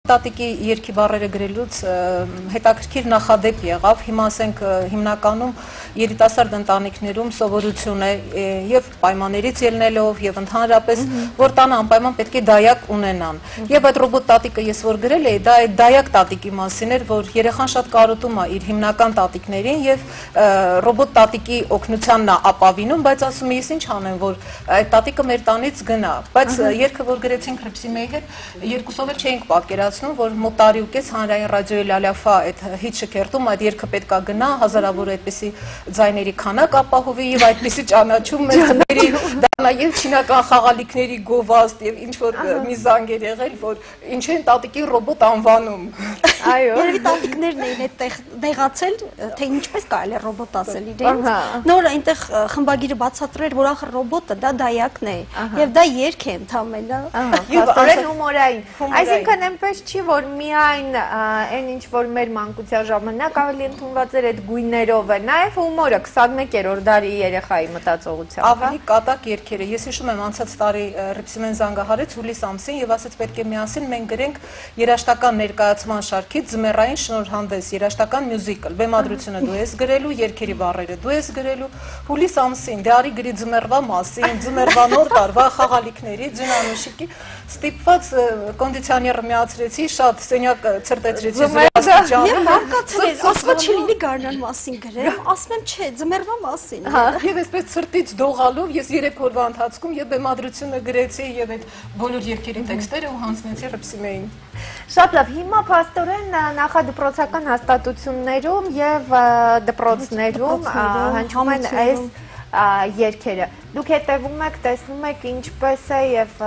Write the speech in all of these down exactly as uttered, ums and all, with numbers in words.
Տատիկի երկի բառերը գրելուց հետաքրքիր նախադեպ եղավ, հիմա ասենք հիմնականում երիտասարդ ընտանիքներում սովորություն է եւ պայմաններից ելնելով եւ ընդհանրապես որ տանը անպայման պետք է դայակ ունենան։ Եվ այդ ռոբոտ տատիկը ես որ գրել էի, դա այդ դայակ տատիկի մասին էր, որ երեխան շատ կարոտում է իր հիմնական տատիկներին եւ ռոբոտ տատիկի օգնությանն է ապավինում, բայց ասում է ես ինչ անեմ, որ այդ տատիկը մեր տանից գնա։ Բայց երգը որ գրեցինք Հրիփսիմեի հետ, երկուսով էլ չէինք պատկերացնում, որ մոտ տարի ու կես հանրային ռադիոյի լալյաֆա այդ հիթ շքերթում այդ երգը պետքա գնա, հազարավոր այդպիսի ձայների քանակ ապահովի եւ այդպիսի ճանաչում մեծների դառնա եւ չինական խաղալիքների գովազդ եւ ինչ որ մի զանգեր եղել, որ ինչ են տատիկի ռոբոտ անվանում։ Այո, երևի տատիկներն էին այդտեղ դեղացել, թե ինչպես կարելի է ռոբոտ ասել իրենց։ Նոր այնտեղ խմբագիրը բացատրել, որ ախր ռոբոտը դա դայակն է եւ դա երգ է ընդհանրապես։ Եվ արել հումորային։ Այսինքն այնպես չի, որ միայն այն ինչ որ մեր մանկության ժամանակ ավելի ընդունված էր այդ գույներով է, նաև հումորը քսանմեկերորդ դարի երեխայի մտածողությամբ։ Ավելի կատակ երգերը։ Ես հիշում եմ անցած տարի Հրիփսիմեն զանգահարեց հուլիս ամսին եւ ասաց պետք է միասին մենք գրենք երաժշտական ներկայացման շարքի ձմեռային շնորհանդես, երաժշտական մյուզիկլ։ Բեմադրությունը դու ես գրելու, երգերի բառերը դու ես գրելու։ Հուլիս ամսին դե արի գրի ձմեռվա մասին, ձմեռվա նոր տարվա խաղալիքների, ձնանուշիկի ստիպված կոնդիցիոները միացրեցի, շատ սենյակ ցրտեցրեցի զրաստիճան։ Եվ մարկացրել, ասում չի լինի գարնան մասին գրեմ, ասում եմ չէ, ձմեռվա մասին։ Եվ այսպես ցրտից դողալով ես երեք օրվա ընթացքում եւ բեմադրությունը գրեցի եւ այդ բոլոր երգերի տեքստերը ու հանձնեցի Հրիփսիմեին։ Շատ լավ, հիմա փաստորեն նախադպրոցական հաստատություններում եւ դպրոցներում հնչում են այս երգերը։ Դուք հետևում եք, տեսնում եք ինչպես է եւ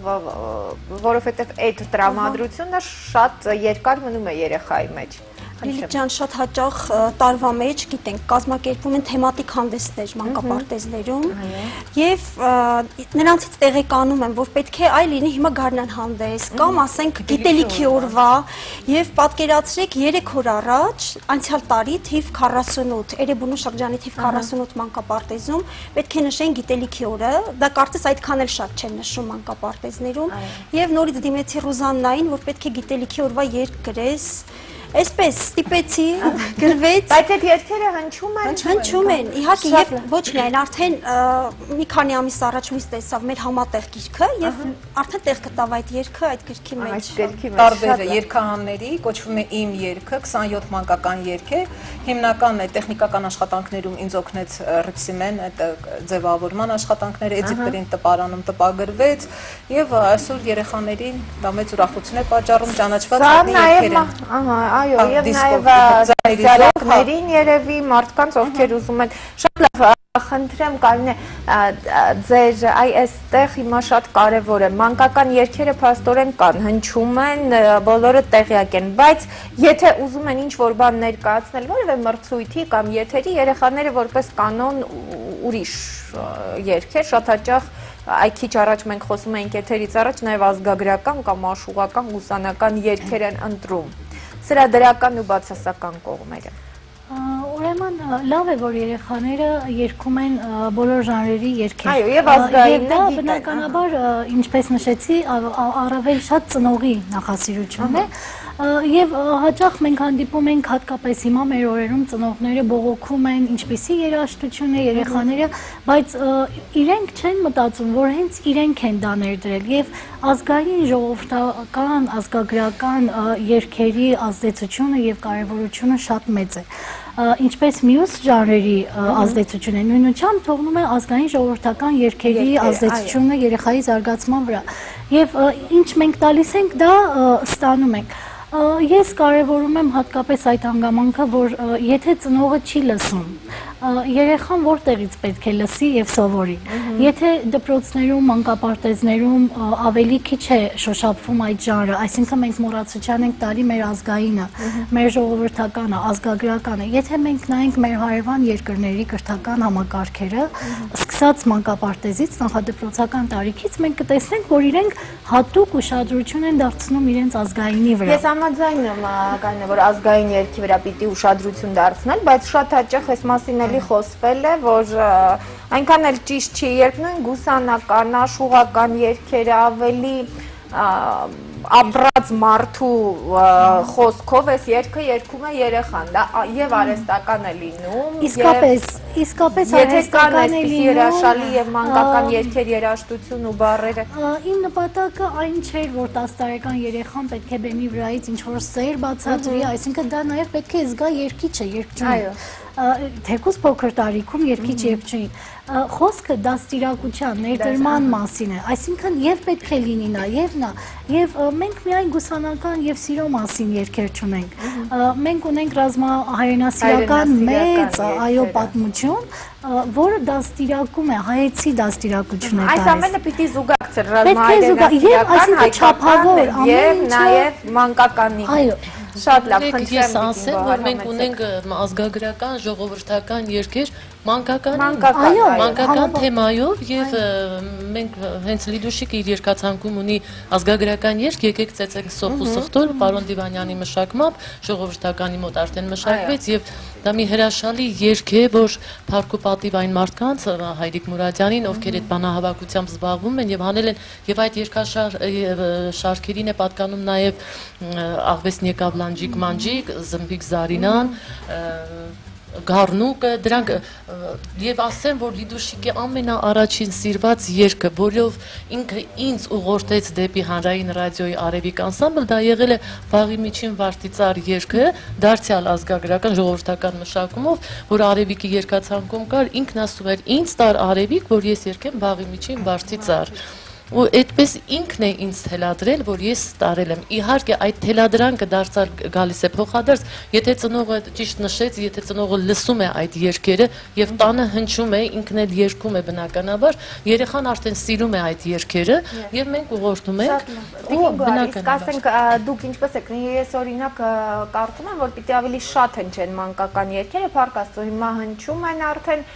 որովհետեւ այդ տրամադրությունը շատ երկար մնում է երեխայի մեջ։ Լիլիթ ջան, շատ հաճախ տարվա մեջ, գիտենք, կազմակերպում են թեմատիկ հանդեսներ մանկապարտեզներում եւ նրանցից տեղեկանում են, որ պետք է այ լինի հիմա գարնան հանդես կամ ասենք գիտելիքի օրվա եւ պատկերացրեք երեք օր առաջ անցյալ տարի թիվ քառասունութ Էրեբունու շրջանի թիվ քառասունութ մանկապարտեզում պետք է նշեն գիտելիքի օրը, դա կարծես այդքան էլ շատ չեն նշում մանկապարտեզներում եւ նորից դիմեցի Ռուզաննային, որ պետք է գիտելիքի օրվա երգ գրես Այսպես ստիպեցի, գրվեց։ Բայց այդ երգերը հնչում են։ Հնչում են, իհարկե, եւ ոչ միայն արդեն մի քանի ամիս առաջ լույս տեսավ մեր համատեղ գիրքը եւ արդեն տեղ գտավ այդ երգը այդ գրքի մեջ։ Տարբեր երգահանների, կոչվում է Իմ երգը, քսանյոթ մանկական երգ է, հիմնական է տեխնիկական աշխատանքներում ինձ օգնեց Հրիփսիմեն, այդ ձևավորման աշխատանքները Էձիպ Պրինտ տպարանում տպագրվեց եւ այսօր երեխաներին դա մեծ ուրախություն է պատճառում ճանաչված երգերը։ Ահա, այո, եւ նաեւ ծառայողներին երևի մարդկանց ովքեր ուզում են շատ լավ խնդրեմ Կարինե ձեր այ այստեղ հիմա շատ կարևոր է մանկական երգերը փաստորեն կան հնչում են բոլորը տեղյակ են բայց եթե ուզում են ինչ որ բան ներկայացնել որևէ մրցույթի կամ եթերի երեխաները որպես կանոն ուրիշ երգեր շատ հաճախ Այ քիչ առաջ մենք խոսում էինք եթերից առաջ նաև ազգագրական կամ աշխուղական ուսանական երգեր են ընտրում Սրա դրական ու բացասական կողմերը Ուրեմն լավ է որ երեխաները երգում են բոլոր ժանրերի երգեր Այո եւ ազգային դա բնականաբար ինչպես նշեցի առավել շատ ծնողի նախասիրություն է Եվ հաճախ մենք հանդիպում ենք հատկապես հիմա մեր օրերում ծնողները բողոքում են ինչպիսի երաժշտություն է երեխաները, բայց իրենք չեն մտածում, որ հենց իրենք են դա ներդրել եւ ազգային ժողովրդական, ազգագրական երգերի ազդեցությունը եւ կարեւորությունը շատ մեծ է։ Ինչպես մյուս ժանրերի ազդեցություն է, նույնությամբ թողնում է ազգային ժողովրդական երգերի ազդեցությունը երեխայի զարգացման վրա։ Եվ ինչ մենք տալիս ենք, դա ստանում ենք։ Ես կարևորում եմ հատկապես այդ հանգամանքը, որ եթե ծնողը չի լսում, երեխան որտեղից պետք է լսի եւ սովորի։ Եթե դպրոցներում, մանկապարտեզներում ավելի քիչ է շոշափվում այդ ժանրը, այսինքն մենք մոռացության ենք տալի մեր ազգայինը, մեր ժողովրդականը, ազգագրականը։ Եթե մենք նայենք մեր հարևան երկրների կրթական համակարգերը, սկսած մանկապարտեզից, նախադպրոցական տարիքից, մենք կտեսնենք, որ իրենք հատուկ ուշադրություն են դարձնում իրենց ազգայինի վրա։ Ես համաձայն եմ, Կարինե, որ ազգային երգի վրա պիտի ուշադրություն դարձնել, բայց շատ հաճախ այս մասին էլի խոսվել է, որ այնքան էլ ճիշտ չի երգ նույն գուսանական, աշխուղական երգերը ավելի ապրած մարդու խոսքով այս երգը երգում է երեխան, դա եւ արհեստական է լինում։ Իսկապես, իսկապես արհեստական է լինում։ Երաշալի եւ մանկական երգեր, երաժշտություն ու բառերը։ Իմ նպատակը այն չէր, որ տասը տարեկան երեխան պետք է բեմի վրայից ինչ-որ սեր բացատրի, այսինքն դա նաեւ պետք է զգա երգիչը, երգչուհին։ Թեկուզ փոքր տարիքում երգիչ երգչուհին խոսքը դաստիարակության ներդրման մասին է, այսինքն եւ պետք է լինի նա եւ նա եւ մենք միայն գուսանական եւ սիրո մասին երգեր չունենք, մենք ունենք ռազմահայրենասիրական մեծ այո պատմություն, որը դաստիարակում է, հայեցի դաստիարակություն է տալիս։ Այս ամենը պիտի զուգակցել ռազմահայրենասիրական, չափավոր եւ նաեւ մանկականի։ Այո։ Շատ լավ, խնդրեմ ես ասեմ, որ մենք ունենք ազգագրական, ժողովրդական երգեր մանկական թեմայով եւ մենք հենց Լիդուշիկը իր երկացանկում ունի ազգագրական երգ, եկեք ծեծենք սոխ ու սխտոր, պարոն Դիվանյանի մշակմամբ, ժողովրդականի մոտ արդեն մշակվեց եւ դա մի հրաշալի երգ է, որ փառք ու պատիվ այն մարդկանց, Հայրիկ Մուրադյանին, ովքեր այդ բանահավաքությամբ զբաղվում են եւ հանել են եւ այդ երկաշարքերին է պատկանում նաեւ Աղվես Նեկավ Լանջիկ Մանջիկ, Զմբիկ Զարինան, Գառնուկը, դրանք եւ ասեմ, որ Լիդուշիկի ամենաառաջին սիրված երգը, որով ինքը ինձ ուղղորդեց դեպի հանրային ռադիոյի Արևիկ անսամբլ, դա եղել է Վաղի միջին Վարդիծառ երգը, դարձյալ ազգագրական ժողովրդական մշակումով, որ Արևիկի երգացանկում կար, ինքն ասում էր ինձ տար Արևիկ, որ ես երգեմ Վաղի միջին Վարդիծառ։ Ու այդպես ինքն է ինձ թելադրել, որ ես տարել եմ։ Իհարկե այդ թելադրանքը դարձալ գալիս է փոխադարձ, եթե ծնողը ճիշտ նշեց, եթե ծնողը լսում է այդ երգերը եւ տանը հնչում է, ինքն էլ երգում է բնականաբար, երեխան արդեն սիրում է այդ երգերը եւ մենք ուղղորդում ենք ու բնականաբար։ Ասենք դուք ինչպես եք, ես օրինակ կարծում եմ, որ պիտի ավելի շատ հնչեն մանկական երգերը, փառք Աստծո, հիմա հնչում են արդեն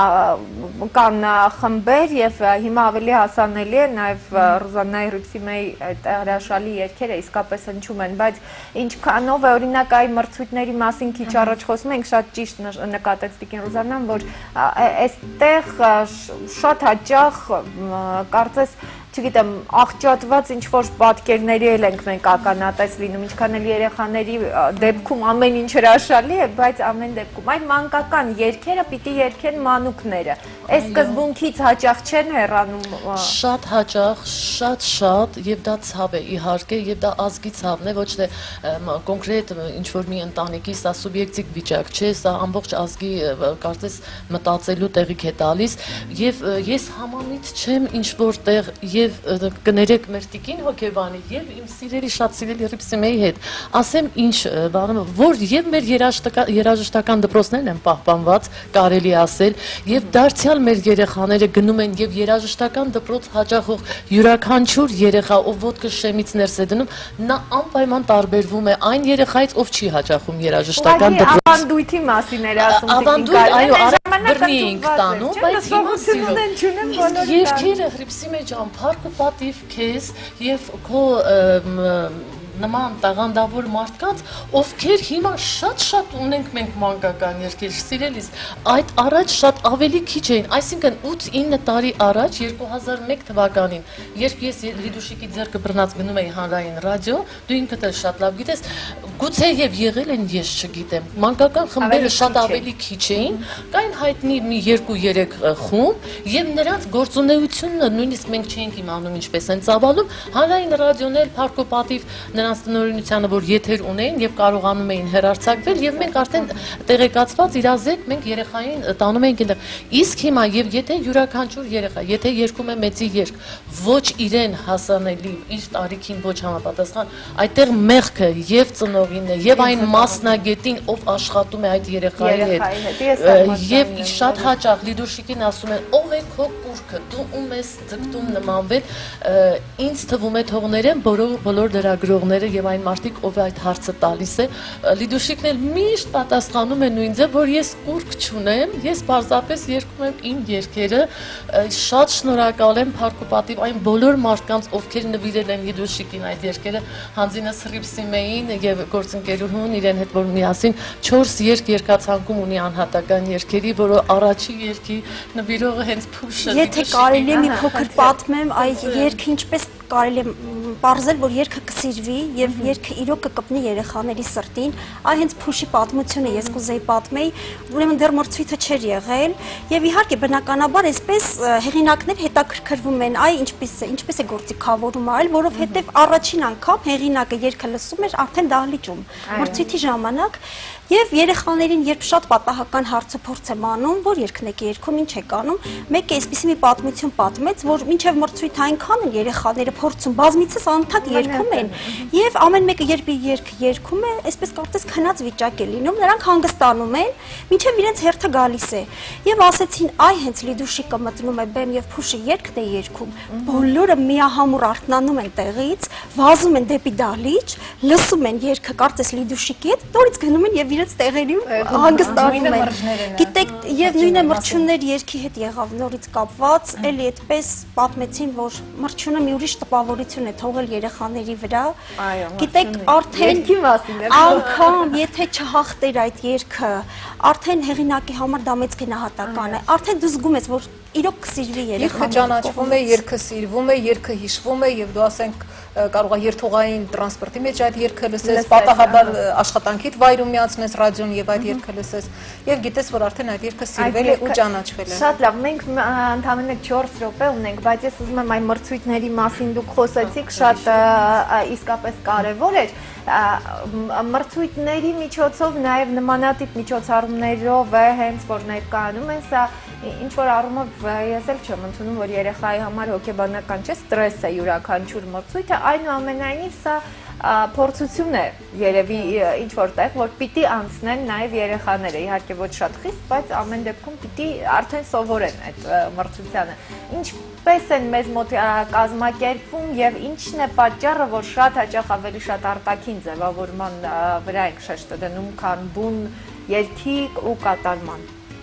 կան խմբեր եւ հիմա ավելի հասանելի է նաեւ Ռուզաննայի Ռիփսիմեի այդ հրաշալի երգերը իսկապես հնչում են, բայց ինչքանով է օրինակ այ մրցույթների մասին քիչ առաջ խոսում ենք, շատ ճիշտ նկատեց Տիկին Ռուզաննան, որ այստեղ շատ հաճախ կարծես չգիտեմ, աղճատված ինչ-որ պատկերների էլ ենք մենք ականատես լինում, ինչքան էլ երեխաների դեպքում ամեն ինչ հրաշալի է, բայց ամեն դեպքում այդ մանկական երգերը պիտի երգեն մանուկները։ Այս սկզբունքից հաճախ չեն հեռանում։ Շատ հաճախ, շատ շատ եւ դա ցավ է իհարկե եւ դա ազգի ցավն է, ոչ թե կոնկրետ ինչ-որ մի ընտանիքի սա սուբյեկտիվ վիճակ չէ, սա ամբողջ ազգի կարծես մտածելու տեղիք է տալիս եւ ես համամիտ չեմ ինչ-որ տեղ եւ կներեք մեր Տիկին Հոգեբանի եւ իմ սիրելի շատ սիրելի Ռիփսիմեի հետ ասեմ ինչ բանը որ եւ մեր երաժշտական դպրոցներն են պահպանված կարելի ասել եւ դարձյալ մեր երեխաները գնում են եւ երաժշտական դպրոց հաճախող յուրաքանչյուր երեխա ով ոտքը շեմից ներս է դնում նա անպայման տարբերվում է այն երեխայից ով չի հաճախում երաժշտական դպրոց ավանդույթի մասին էր ասում ավանդույթ այո բռնի ենք տանում բայց հիմա սիրում երգերը Ռիփսիմե ջան փառք ու պատիվ քեզ եւ քո նման տաղանդավոր մարդկանց, ովքեր հիմա շատ-շատ ունենք մենք մանկական երգեր, սիրելիս, այդ առաջ շատ ավելի քիչ էին, այսինքն ութ-ինը տարի առաջ, երկու հազար մեկ թվականին, երբ ես Լիդուշիկի ձեռքը բռնած գնում էի հանրային ռադիո, դու ինքդ էլ շատ լավ գիտես, գուցե եւ եղել են ես չգիտեմ, մանկական խմբերը շատ ավելի քիչ էին, կային հայտնի մի երկու-երեք խումբ եւ նրանց գործունեությունը նույնիսկ մենք չէինք իմանում ինչպես են ծավալում, հանրային ռադիոն էլ փառք ու պատիվ նրանց տնօրինությանը, որ եթեր ունեին եւ կարողանում էին հեռարձակվել եւ մենք արդեն տեղեկացված իրազեկ մենք երեխային տանում էինք այնտեղ։ Իսկ հիմա եւ եթե յուրաքանչյուր երեխա, եթե երգում է մեծի երգ, ոչ իրեն հասանելի, իր տարիքին ոչ համապատասխան, այդտեղ մեղքը եւ ծնողին է եւ այն մասնագետին, ով աշխատում է այդ երեխայի հետ։ Եվ շատ հաճախ Լիդուշիկին ասում են, ով է քո կուրքը, դու ում ես ձգտում նմանվել, ինձ թվում է թողներեն բոլոր լրագրողները եւ այն մարդիկ, ով այդ հարցը տալիս է, Լիդուշիկն էլ միշտ պատասխանում է նույն ձև, որ ես կուրք չունեմ, ես պարզապես երգում եմ իմ երգերը, շատ շնորհակալ եմ փառք ու պատիվ այն բոլոր մարդկանց, ովքեր նվիրել են Լիդուշիկին այդ երգերը, Հանձինս Ռիփսիմեին եւ գործընկերուհուն իրեն հետ, որ միասին չորս երգ երկացանկում ունի անհատական երգերի, որը առաջի երգի նվիրողը հենց Փուշը։ Եթե կարելի է մի փոքր պատմեմ, այ երգը ինչպես կարելի է բարձել, որ երգը կսիրվի եւ երգը իրոք կկպնի երեխաների սրտին, այ հենց Փուշի պատմությունը ես կուզեի պատմեի, ուրեմն դեռ մրցույթը չէր եղել եւ իհարկե բնականաբար այսպես հեղինակներ հետաքրքրվում են, այ ինչպես է, ինչպես է գործիքավորում արել, որովհետեւ առաջին անգամ հեղինակը երգը լսում էր արդեն դահլիճում մրցույթի ժամանակ Եվ երեխաներին երբ շատ պատահական հարցափորձ եմ անում, որ երգն եք երգում, ինչ եք անում, մեկը այսպիսի մի պատմություն պատմեց, որ մինչև մրցույթ այնքան են երեխաները փորձում, բազմիցս անընդհատ երգում են, եւ ամեն մեկը երբ երգ երգում է, այսպես կարծես քնած վիճակ է լինում, նրանք հանգստանում են, մինչև իրենց հերթը գալիս է։ Եվ ասեցին, այ հենց Լիդուշիկը մտնում է բեմ եւ Փուշը երգն է երգում, բոլորը միահամուռ արթնանում են տեղից, վազում են դեպի դահլիճ, լսում են երգը, կարծես Լիդուշիկի հետ, նորից գնում են եւ իրենց տեղերում հանգստանում են։ Գիտեք, եւ նույնը մրցություններ երգի հետ եղավ նորից կապված, էլի այդպես պատմեցին, որ մրցությունը մի ուրիշ տպավորություն է թողել երեխաների վրա։ Գիտեք, արդեն երգի մասին է։ Անկամ եթե չհաղթեր այդ երգը, արդեն հեղինակի համար դա մեծ գնահատական է։ Արդեն դու զգում ես, որ իրոք կսիրվի երեխան։ Երգը ճանաչվում է, երգը սիրվում է, երգը հիշվում է եւ դու ասենք կարող է երթուղային տրանսպորտի մեջ այդ երգը լսես, պատահաբար աշխատանքիդ վայրում միացնես ռադիոն եւ այդ երգը լսես եւ գիտես, որ արդեն այդ երգը սիրվել է ու ճանաչվել է։ Շատ լավ, մենք ընդամենը չորս րոպե ունենք, բայց ես ուզում եմ այն մրցույթների մասին դուք խոսեցիք, շատ իսկապես կարեւոր էր։ Մրցույթների միջոցով նաև նմանատիպ միջոցառումներով է հենց որ ներկայանում են, սա ինչ որ առումով ես էլ չեմ ընդունում, որ երեխայի համար հոգեբանական չէ, ստրես է յուրաքանչյուր մրցույթը, այնուամենայնիվ սա փորձություն է երևի ինչ որտեղ, որ պիտի անցնեն նաև երեխաները, իհարկե ոչ շատ խիստ, բայց ամեն դեպքում պիտի արդեն սովորեն այդ մրցությանը։ Ինչպես են մեզ մոտ կազմակերպվում եւ ինչն է պատճառը, որ շատ հաճախ ավելի շատ արտաքին ձևավորման վրա ենք շեշտը դնում, քան բուն երգի ու կատարման։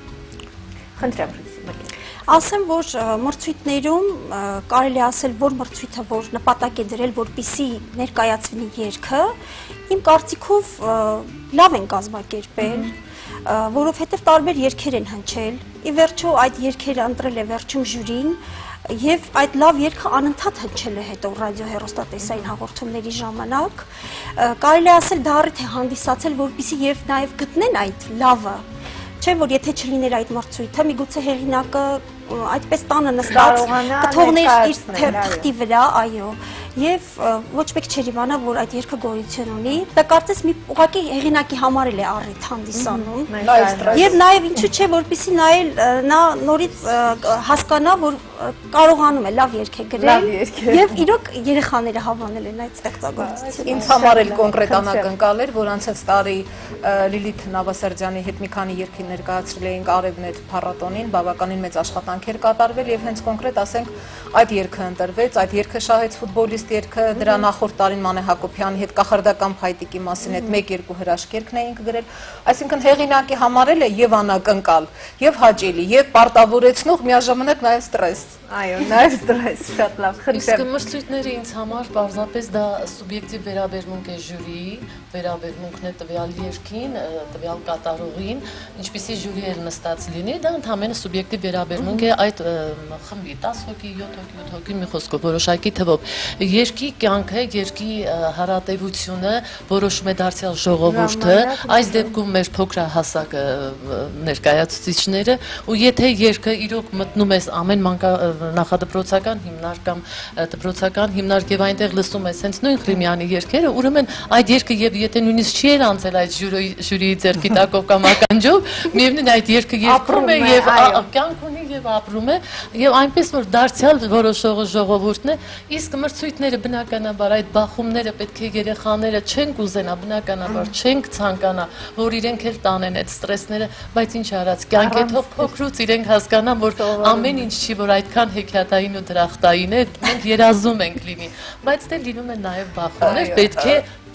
Խնդրեմ, Ասեմ, որ մրցույթներում կարելի ասել, որ մրցույթը, որ նպատակ է դրել, որպեսզի ներկայացվի երգը, իմ կարծիքով լավ են կազմակերպել, որովհետև տարբեր երգեր են հնչել, ի վերջո այդ երգերը ընտրել է վերջում ժյուրին, եւ այդ լավ երգը անընդհատ հնչել է հետո ռադիոհեռուստատեսային հաղորդումների ժամանակ, կարելի ասել դա առիթ է հանդիսացել, որպեսզի եւ նաեւ գտնեն այդ լավը, չէ՞ որ եթե չլիներ այդ մրցույթը, միգուցե հեղինակը այդպես տանը նստած կթողներ իր թղթի վրա, այո, եւ ոչ մեկ չէր իմանա, որ այդ երգը գոյություն ունի, դա կարծես մի ուղղակի հեղինակի համար էլ է առիթ հանդիսանում, եւ նաեւ ինչու՞ չէ, որպեսզի նա նորից հասկանա, որ կարողանում է լավ երգ է գրել եւ իրոք երեխաները հավանել են այդ ստեղծագործությունը։ Ինձ համար էլ կոնկրետ անակնկալ էր, որ անցած տարի Լիլիթ Նավասարդյանի հետ մի քանի երգի ներկայացրել էինք Արևներ փառատոնին, բավականին մեծ աշխատանքեր կատարվել եւ հենց կոնկրետ ասենք այդ երգը ընտրվեց, այդ երգը շահեց ֆուտբոլիստ երգը, դրա նախորդ տարին Մանե Հակոբյանի հետ կախարդական փայտիկի մասին այդ մեկ-երկու հրաշք երգն էինք գրել, այսինքն հեղինակի համար էլ է եւ անակնկալ, եւ հաճելի, եւ պարտավորեցնող միաժամանակ նաեւ ստրես։ Այո, նաև ստրես, շատ լավ, խնդրեմ։ Իսկ մրցույթները ինձ համար պարզապես դա սուբյեկտիվ վերաբերմունք է ժյուրիի, վերաբերմունքն է տվյալ երգին, տվյալ կատարողին, ինչպիսի ժյուրի էր նստած լինի, դա ընդհանրապես սուբյեկտիվ վերաբերմունք է այդ խմբի տասը հոգի, յոթ հոգի, ութ հոգի մի խոսքով որոշակի թվով։ Երգի կյանքը, երգի հարատևությունը որոշում է դարձյալ ժողովուրդը, այս դեպքում մեր փոքրահասակ ներկայացուցիչները, ու եթե երգը իրոք մտնում ես ամեն մանկա նախադպրոցական հիմնարկ կամ դպրոցական հիմնարկ եւ այնտեղ լսում ես հենց նույն Ղրիմյանի երգերը, ուրեմն այդ երգը եւ եթե նույնիսկ չի անցել այդ ժյուրիի ձեռքի տակով կամ ականջով, միևնույն այդ երգը երգում է եւ կյանք ունի եւ ապրում է եւ այնպես որ դարձյալ որոշողը ժողովուրդն է, իսկ մրցույթները բնականաբար այդ բախումները պետք է երեխաները չեն կուզենա, բնականաբար չենք ցանկանա, որ իրենք էլ տանեն այդ ստրեսները, բայց ինչ արած, կյանք է թող փոքրուց իրենք հասկանան, որ ամեն ինչ չի, որ այդքան հեքիաթային ու դրախտային է, մենք երազում ենք լինի, բայց դե լինում են նաև բախումներ, պետք է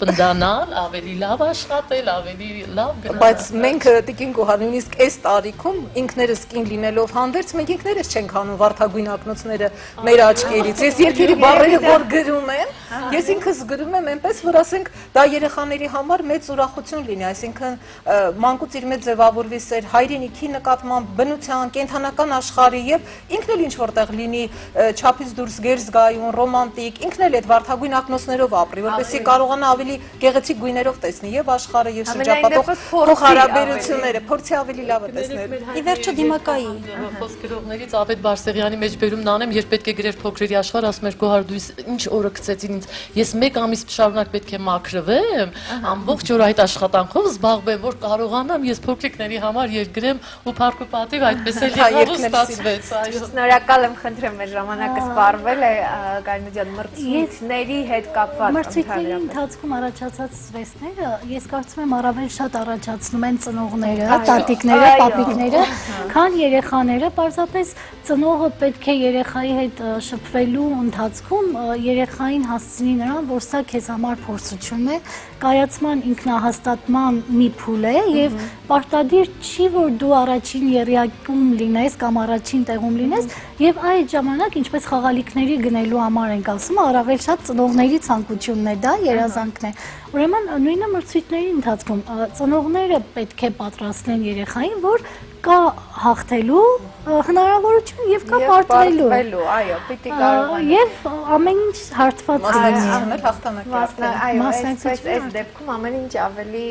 սպնդանալ, ավելի լավ աշխատել, ավելի լավ գնալ։ Բայց մենք Տիկին Գոհար նույնիսկ այս տարիքում ինքներս կին լինելով հանդերձ մենք ինքներս չենք հանում վարդագույն ակնոցները մեր աչքերից։ Ես երկերի բառերը որ գրում եմ, ես ինքս գրում եմ այնպես, որ ասենք դա երեխաների համար մեծ ուրախություն լինի, այսինքն մանկուց իր մեջ ձևավորվի սեր հայրենիքի նկատմամբ, բնության, կենդանական աշխարհի եւ ինքն էլ ինչ որտեղ լինի չափից դուրս գերզգայուն, ռոմանտիկ, ինքն էլ այդ վարդագույն ակնոցներով ապրի, որպեսզի կարողանա ավելի գեղեցիկ գույներով տեսնի եւ աշխարհը եւ շրջապատող փոխհարաբերությունները, փորձի ավելի լավը տեսնել։ Ի վերջո դիմակայի խոսքերողներից Ավետ Բարսեղյանի մեջ բերումն անեմ, երբ պետք է գրեր փոքրերի աշխարհ, ասում էր Գոհար դու ինչ օրը գցեցին ինձ, ես մեկ ամիս շարունակ պետք է մաքրվեմ, ամբողջ օր այդ աշխատանքով զբաղվեմ, որ կարողանամ ես փոքրիկների համար երգրեմ ու փառք ու պատիվ այդպես էլ եղավ ու ստացվեց, այո։ Շնորհակալ եմ, խնդրեմ, մեր ժամանակը սպառվել է, Գարինե ջան, մրցույթների հետ կապված մրցույթների ընթացքում առաջացած սթրեսները, ես կարծում եմ առավել շատ առաջացնում են ծնողները, տատիկները, պապիկները, քան երեխաները, պարզապես ծնողը պետք է երեխայի հետ շփվելու ընթացքում երեխային հասցնի նրան, որ սա քեզ համար փորձություն է, կայացման ինքնահաստատման մի փուլ է եւ պարտադիր չի, որ դու առաջին եռյակում լինես կամ առաջին տեղում լինես եւ այդ ժամանակ ինչպես խաղալիքների գնելու համար ենք ասում, առավել շատ ծնողների ցանկությունն է դա, երազանքն է։ Ուրեմն նույնը մրցույթների ընթացքում ծնողները պետք է պատրաստեն երեխային, որ կա հաղթելու հնարավորություն եւ կա պարտվելու, այո, պիտի կարողանա։ Եւ ամեն ինչ հարթված լինի, հաղթանակը։ Այո, այսպես այս դեպքում ամեն ինչ ավելի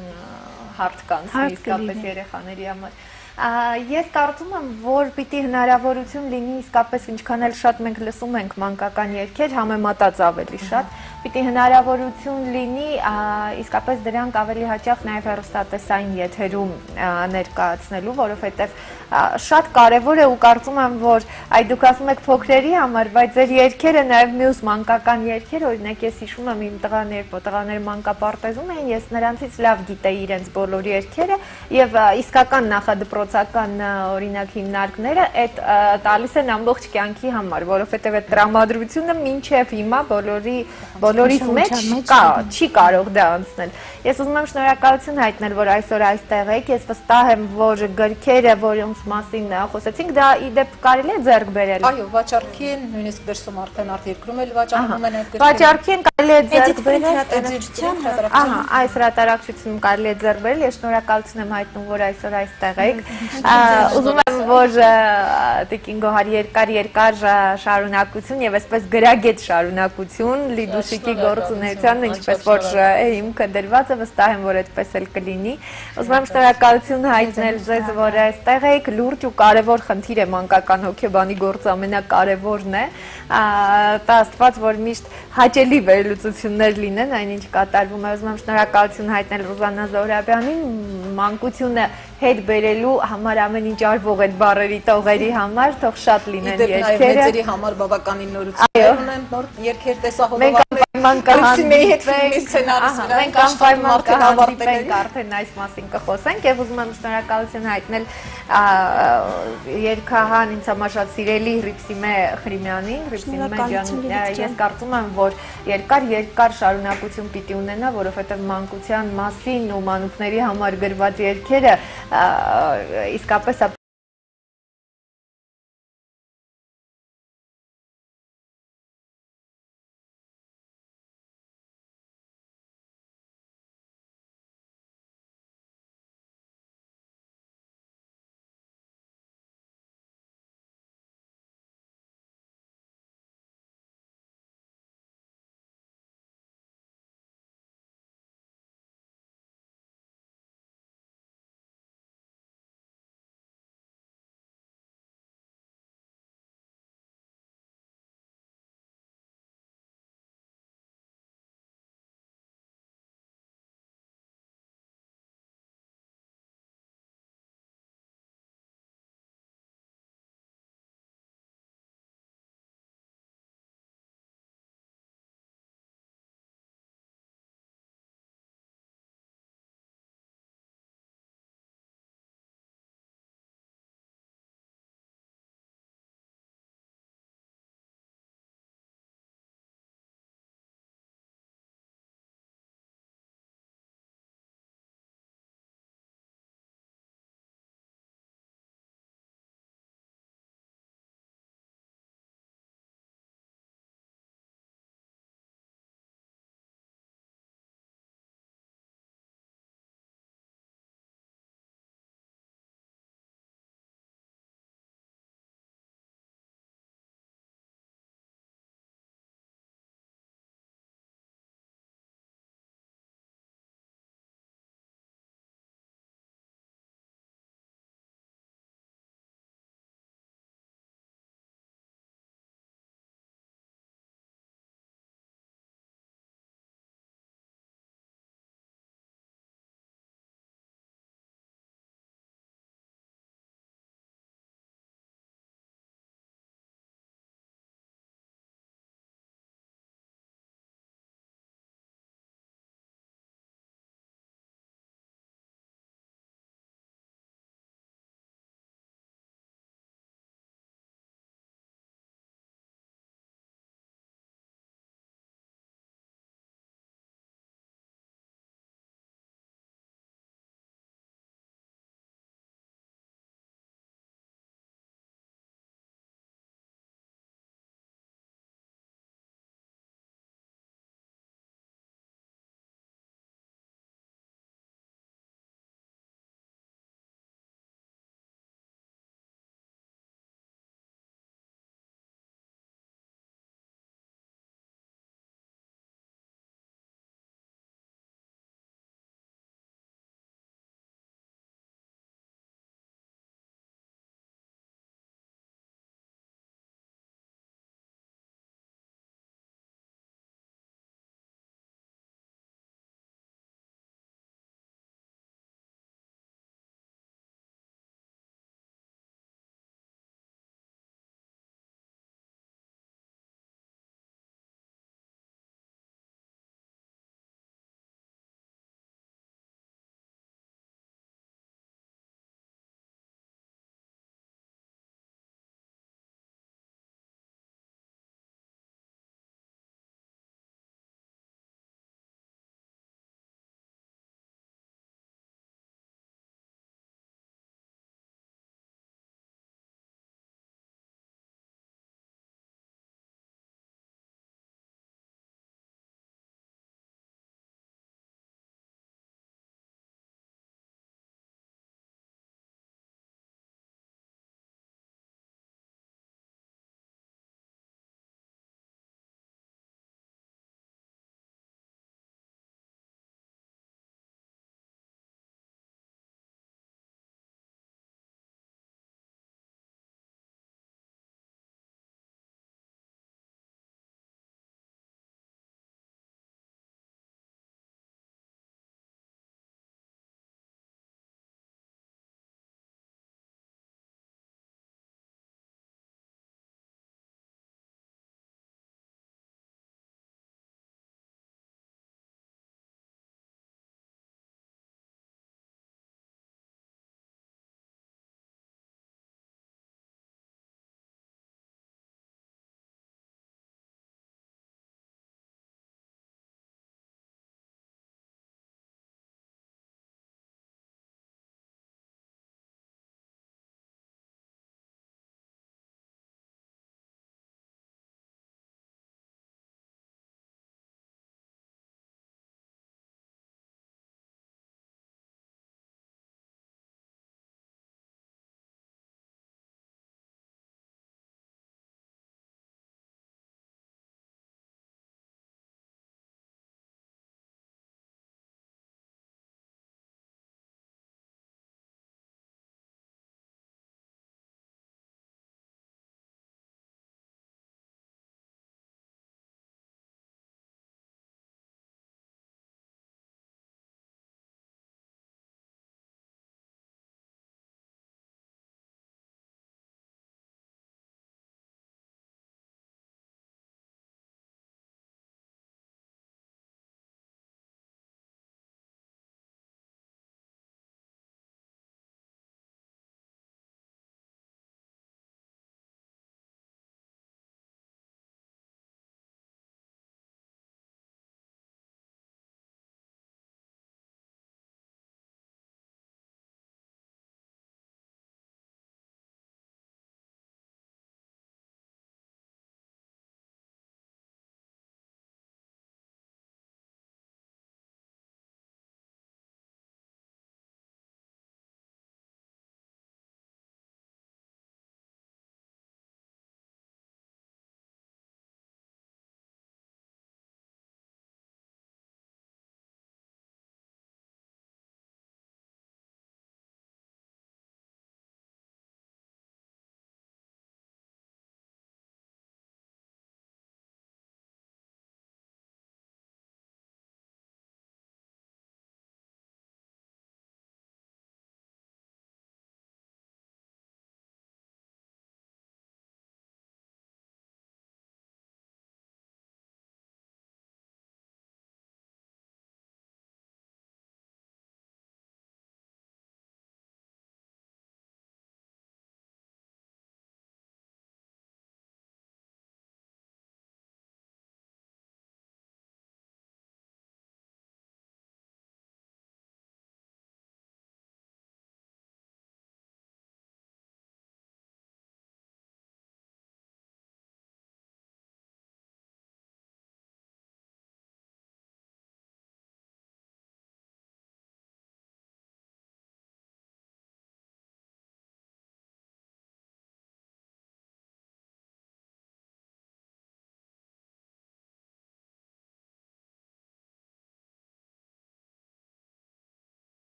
հարթ կանցնի իսկապես երեխաների համար։ Ես կարծում եմ, որ պիտի հնարավորություն լինի իսկապես ինչքան էլ շատ մենք լսում ենք մանկական երգեր, համեմատած ավելի շատ, պիտի հնարավորություն լինի իսկապես դրանք ավելի հաճախ նաև հեռուստատեսային եթերում ներկայացնելու, որովհետև շատ կարևոր է ու կարծում եմ, որ այդ դուք ասում եք փոքրերի համար, բայց ձեր երգերը նաև մյուս մանկական երգեր, օրինակ ես հիշում եմ իմ տղաներ, տղաներ մանկապարտեզում էին, ես նրանցից լավ գիտեի իրենց բոլոր երգերը եւ իսկական նախադպրոցական օրինակ հիմնարկները այդ տալիս են ամբողջ կյանքի համար, որովհետեւ այդ տրամադրությունը մինչեւ հիմա բոլորի բոլորիս մեջ կա, չի կարող դա անցնել։ Ես ուզում եմ շնորհակալություն հայտնել, որ այսօր այստեղ եք, ես վստահ եմ, որ գրքերը, որոնց մասին խոսեցինք, դա ի դեպ կարելի է ձեռք բերել։ Այո, վաճառքի են, նույնիսկ դրսում արդեն արտերկրում էլ վաճառում են այդ գրքերը։ Վաճառքի են կարելի է ձեռք բերել հրատարակչության, ահա, այս հրատարակչությունում կարելի է ձեռք բերել, ես շնորհակալություն եմ հայտնում, որ այսօր այստեղ եք։ Ուզում եմ, որ Տիկին Գոհար երկար երկար շարունակություն եւ այսպես գրագետ շարունակություն Լիդուշիկի գործունեությանը, ինչպես որ հիմքը դրված է, վստահ եմ, որ այդպես էլ կլինի։ Ուզում եմ շնորհակալություն հայտնել ձեզ, որ այստեղ եք, լուրջ ու կարևոր խնդիր է մանկական հոգեբանի գործը ամենակարևորն է։ Տա Աստված, որ միշտ հաճելի վերլուծություններ լինեն, այնինչ կատարվում է։ Ուզում եմ շնորհակալություն հայտնել Ռուզաննա Զոհրաբյանին, մանկությունը հետ բերելու համար ամեն ինչ արվող այդ բառերի տողերի համար, թող շատ լինեն երգերը։ Մեծերի համար բավականին նորություններ ունեն, նոր երգեր տեսահոլովակներ։ Մենք հետ ֆիլմի սցենարը մենք անպայման կհավատենք արդեն այս մասին կխոսենք եւ ուզում եմ շնորհակալություն հայտնել երգահան ինձ համար շատ սիրելի Հռիփսիմե Ղրիմյանին, Հռիփսիմե ջան, ես կարծում եմ, որ երկար երկար շարունակություն պիտի ունենա, որովհետեւ մանկության մասին ու մանուկների համար գրված երգերը իսկապես